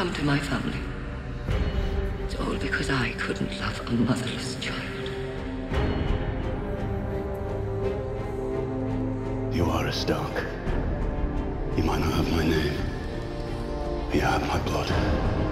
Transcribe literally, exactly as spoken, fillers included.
come to my family. It's all because I couldn't love a motherless child. You are a Stark. You might not have my name, but you have my blood.